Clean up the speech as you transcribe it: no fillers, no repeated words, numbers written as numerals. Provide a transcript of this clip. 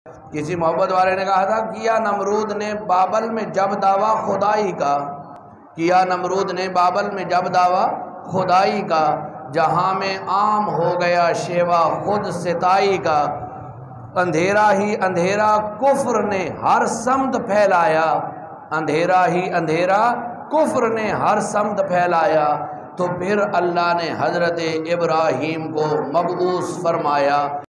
किसी मोहब्बत वाले ने कहा था, किया नमरूद ने बाबल में जब दावा खुदाई का, किया नमरूद ने बाबल में जब दावा खुदाई का, जहाँ में आम हो गया शेवा खुद सिताई का। अंधेरा ही अंधेरा कुफ्र ने हर समत फैलाया, अंधेरा ही अंधेरा कुफ्र ने हर समत फैलाया। तो फिर अल्लाह ने हज़रत इब्राहीम को मबऊस फरमाया।